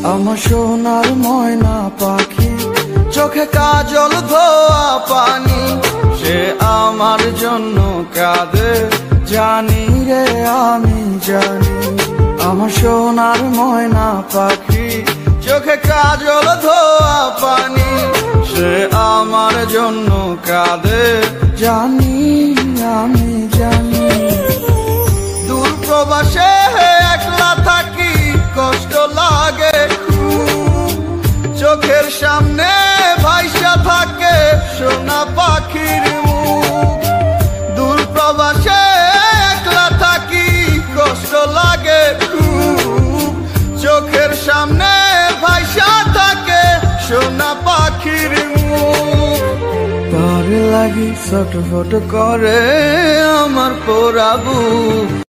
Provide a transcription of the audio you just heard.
আমার সোনার ময়না পাখি, চোখে কাজল ধোয়া পানি, সে আমার জন্য কাঁদে জানি রে আমি জানি। আমার সোনার ময়না পাখি, চোখে কাজল ধোয়া পানি, সে আমার জন্য কাঁদে জানি আমি জানি। দূর প্রবাসে একলা থাকি, কষ্ট লাগে খুব, চোখের সামনে ভাইসা থাকে সোনা পাখির মুখ। দূর প্রবাসে একলা থাকি, কষ্ট লাগে খুব, চোখের সামনে ভাইসা থাকে সোনা পাখির মুখ। তার লাগি ছটফট করে আমার পোড়া বুক।